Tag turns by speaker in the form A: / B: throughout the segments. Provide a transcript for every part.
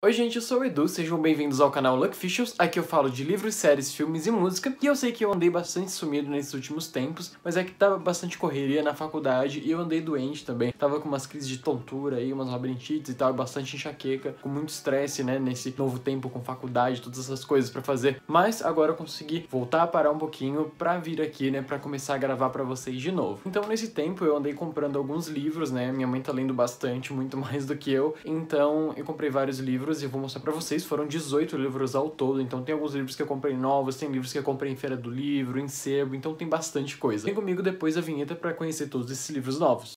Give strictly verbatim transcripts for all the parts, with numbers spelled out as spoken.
A: Oi gente, eu sou o Edu, sejam bem-vindos ao canal Luckficials. Aqui eu falo de livros, séries, filmes e música. E eu sei que eu andei bastante sumido nesses últimos tempos, mas é que tava bastante correria na faculdade e eu andei doente também. Tava com umas crises de tontura aí, umas labirintite e tal, bastante enxaqueca, com muito estresse, né, nesse novo tempo com faculdade, todas essas coisas pra fazer. Mas agora eu consegui voltar a parar um pouquinho pra vir aqui, né, pra começar a gravar pra vocês de novo. Então nesse tempo eu andei comprando alguns livros, né, minha mãe tá lendo bastante, muito mais do que eu. Então eu comprei vários livros e vou mostrar pra vocês, foram dezoito livros ao todo, então tem alguns livros que eu comprei novos, tem livros que eu comprei em feira do livro, em sebo, então tem bastante coisa. Vem comigo depois da vinheta pra conhecer todos esses livros novos.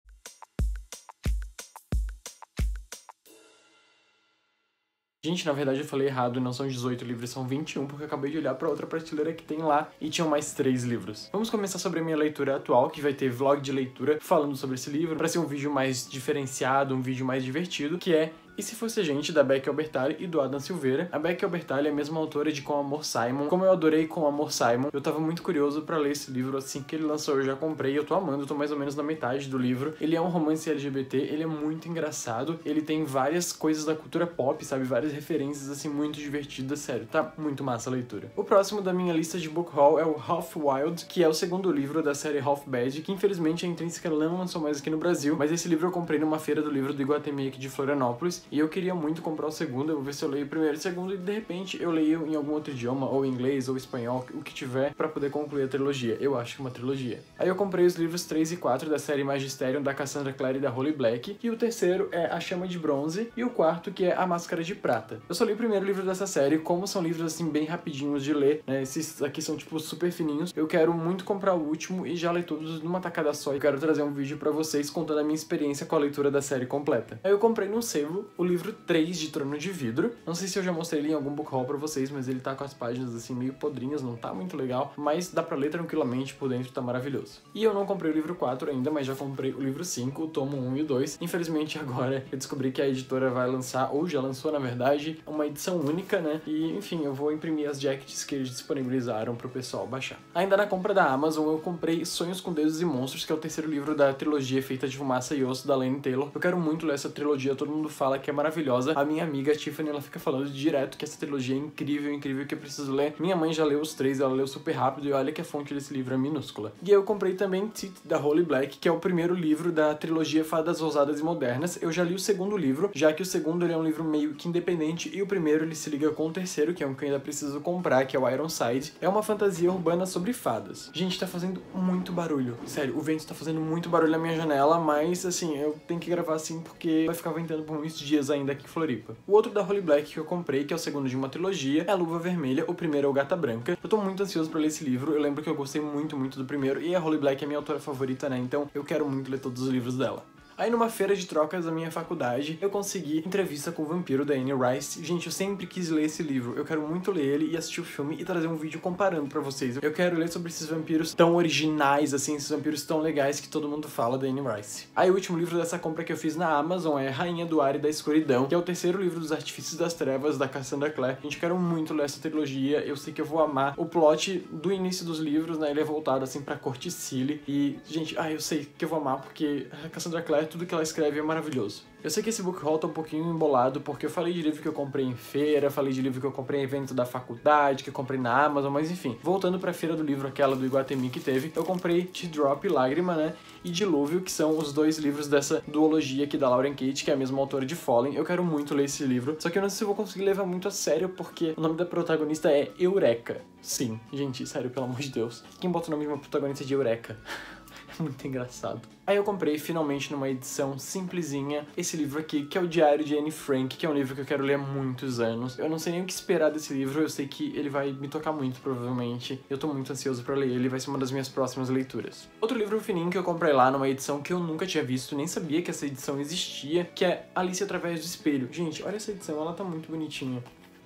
A: Gente, na verdade eu falei errado, não são dezoito livros, são vinte e um, porque eu acabei de olhar pra outra prateleira que tem lá e tinham mais três livros. Vamos começar sobre a minha leitura atual, que vai ter vlog de leitura falando sobre esse livro, pra ser um vídeo mais diferenciado, um vídeo mais divertido, que é E Se Fosse a Gente, da Becky Albertalli e do Adam Silveira. A Becky Albertalli é a mesma autora de Com Amor, Simon. Como eu adorei Com Amor, Simon, eu tava muito curioso pra ler esse livro assim que ele lançou, eu já comprei, eu tô amando, eu tô mais ou menos na metade do livro. Ele é um romance L G B T, ele é muito engraçado, ele tem várias coisas da cultura pop, sabe, várias referências assim muito divertidas, sério, tá muito massa a leitura. O próximo da minha lista de book haul é o Half Wild, que é o segundo livro da série Half Bad, que infelizmente a Intrínseca não lançou mais aqui no Brasil, mas esse livro eu comprei numa feira do livro do Iguatemi aqui de Florianópolis, e eu queria muito comprar o segundo, eu vou ver se eu leio o primeiro e o segundo, e de repente eu leio em algum outro idioma, ou inglês, ou espanhol, o que tiver, pra poder concluir a trilogia. Eu acho que é uma trilogia. Aí eu comprei os livros três e quatro da série Magisterium, da Cassandra Clare e da Holly Black, e o terceiro é A Chama de Bronze, e o quarto que é A Máscara de Prata. Eu só li o primeiro livro dessa série, como são livros assim bem rapidinhos de ler, né, esses aqui são tipo super fininhos, eu quero muito comprar o último e já ler todos numa tacada só, e quero trazer um vídeo pra vocês contando a minha experiência com a leitura da série completa. Aí eu comprei no sebo o livro três de Trono de Vidro. Não sei se eu já mostrei ele em algum book haul pra vocês, mas ele tá com as páginas assim meio podrinhas, não tá muito legal, mas dá pra ler tranquilamente, por dentro tá maravilhoso. E eu não comprei o livro quatro ainda, mas já comprei o livro cinco, o tomo um e o dois. Infelizmente agora eu descobri que a editora vai lançar, ou já lançou na verdade, uma edição única, né? E enfim, eu vou imprimir as jackets que eles disponibilizaram pro pessoal baixar. Ainda na compra da Amazon eu comprei Sonhos com Deuses e Monstros, que é o terceiro livro da trilogia Feita de Fumaça e Osso, da Laini Taylor. Eu quero muito ler essa trilogia, todo mundo fala que é maravilhosa. A minha amiga Tiffany, ela fica falando direto que essa trilogia é incrível, incrível, que eu preciso ler. Minha mãe já leu os três, ela leu super rápido e olha que a fonte desse livro é minúscula. E eu comprei também Tit, da Holly Black, que é o primeiro livro da trilogia Fadas Ousadas e Modernas. Eu já li o segundo livro, já que o segundo ele é um livro meio que independente e o primeiro ele se liga com o terceiro, que é um que eu ainda preciso comprar, que é o Ironside. É uma fantasia urbana sobre fadas. Gente, tá fazendo muito barulho. Sério, o vento tá fazendo muito barulho na minha janela, mas assim, eu tenho que gravar assim porque vai ficar ventando por muitos dias ainda aqui em Floripa. O outro da Holly Black que eu comprei, que é o segundo de uma trilogia, é a Luva Vermelha, o primeiro é o Gata Branca. Eu tô muito ansioso pra ler esse livro, eu lembro que eu gostei muito, muito do primeiro, e a Holly Black é minha autora favorita, né, então eu quero muito ler todos os livros dela. Aí numa feira de trocas da minha faculdade, eu consegui Entrevista com o Vampiro, da Anne Rice. Gente, eu sempre quis ler esse livro, eu quero muito ler ele e assistir o filme e trazer um vídeo comparando pra vocês. Eu quero ler sobre esses vampiros tão originais, assim, esses vampiros tão legais que todo mundo fala da Anne Rice. Aí o último livro dessa compra que eu fiz na Amazon é Rainha do Ar e da Escuridão, que é o terceiro livro dos Artifícios das Trevas, da Cassandra Clare. Gente, eu quero muito ler essa trilogia, eu sei que eu vou amar. O plot do início dos livros, né, ele é voltado, assim, pra Corte Cile. E, gente, ah, eu sei que eu vou amar, porque a Cassandra Clare, tudo que ela escreve é maravilhoso. Eu sei que esse book haul tá um pouquinho embolado, porque eu falei de livro que eu comprei em feira, falei de livro que eu comprei em evento da faculdade, que eu comprei na Amazon, mas enfim. Voltando pra feira do livro, aquela do Iguatemi que teve, eu comprei Tea Drop, Lágrima, né, e Dilúvio, que são os dois livros dessa duologia aqui da Lauren Kate, que é a mesma autora de Fallen. Eu quero muito ler esse livro, só que eu não sei se eu vou conseguir levar muito a sério, porque o nome da protagonista é Eureka. Sim, gente, sério, pelo amor de Deus. Quem bota o nome de uma protagonista de Eureka? Muito engraçado. Aí eu comprei finalmente numa edição simplesinha esse livro aqui, que é o Diário de Anne Frank, que é um livro que eu quero ler há muitos anos. Eu não sei nem o que esperar desse livro, eu sei que ele vai me tocar muito, provavelmente. Eu tô muito ansioso pra ler ele, vai ser uma das minhas próximas leituras. Outro livro fininho que eu comprei lá numa edição que eu nunca tinha visto, nem sabia que essa edição existia, que é Alice Através do Espelho. Gente, olha essa edição, ela tá muito bonitinha.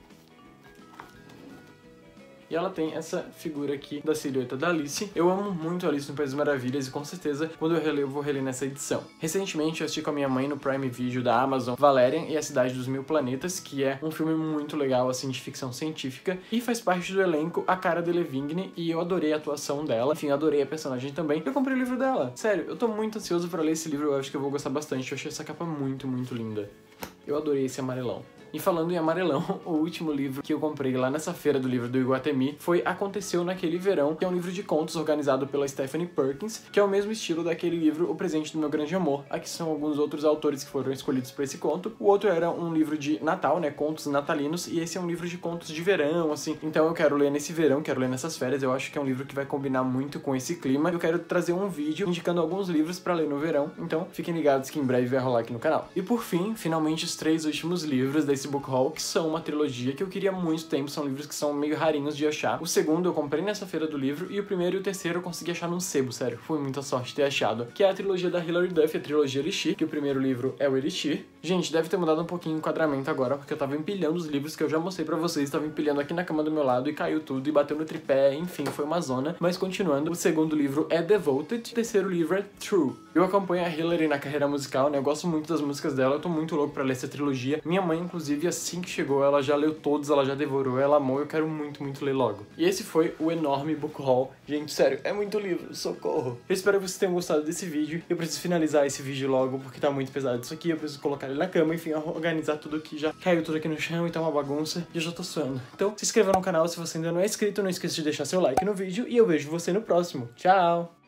A: E ela tem essa figura aqui da silhueta da Alice. Eu amo muito Alice no País das Maravilhas e com certeza quando eu reler eu vou reler nessa edição. Recentemente eu assisti com a minha mãe no Prime Video da Amazon Valerian e a Cidade dos Mil Planetas, que é um filme muito legal assim de ficção científica e faz parte do elenco a Cara Delevingne e eu adorei a atuação dela. Enfim, adorei a personagem também. Eu comprei o livro dela. Sério, eu tô muito ansioso pra ler esse livro, eu acho que eu vou gostar bastante. Eu achei essa capa muito, muito linda. Eu adorei esse amarelão. E falando em amarelão, o último livro que eu comprei lá nessa feira do livro do Iguatemi foi Aconteceu Naquele Verão, que é um livro de contos organizado pela Stephanie Perkins, que é o mesmo estilo daquele livro O Presente do Meu Grande Amor. Aqui são alguns outros autores que foram escolhidos para esse conto. O outro era um livro de Natal, né, contos natalinos, e esse é um livro de contos de verão, assim. Então eu quero ler nesse verão, quero ler nessas férias. Eu acho que é um livro que vai combinar muito com esse clima. Eu quero trazer um vídeo indicando alguns livros para ler no verão, então fiquem ligados que em breve vai rolar aqui no canal. E por fim, finalmente os três últimos livros desse book haul, que são uma trilogia que eu queria há muito tempo, são livros que são meio rarinhos de achar. O segundo eu comprei nessa feira do livro, e o primeiro e o terceiro eu consegui achar num sebo, sério, foi muita sorte ter achado, que é a trilogia da Hilary Duff, a trilogia Elixir, que o primeiro livro é o Elixir. Gente, deve ter mudado um pouquinho o enquadramento agora, porque eu tava empilhando os livros que eu já mostrei pra vocês, tava empilhando aqui na cama do meu lado e caiu tudo e bateu no tripé, enfim, foi uma zona. Mas continuando, o segundo livro é Devoted, o terceiro livro é True. Eu acompanho a Hilary na carreira musical, né, eu gosto muito das músicas dela, eu tô muito louco pra ler essa trilogia. Minha mãe, inclusive, assim que chegou, ela já leu todos, ela já devorou, ela amou, eu quero muito, muito ler logo. E esse foi o enorme book haul. Gente, sério, é muito livro, socorro. Eu espero que vocês tenham gostado desse vídeo. Eu preciso finalizar esse vídeo logo, porque tá muito pesado isso aqui, eu preciso colocar ele na cama, enfim, organizar tudo aqui, já caiu tudo aqui no chão e tá uma bagunça, e eu já tô suando. Então, se inscreva no canal se você ainda não é inscrito, não esqueça de deixar seu like no vídeo, e eu vejo você no próximo. Tchau!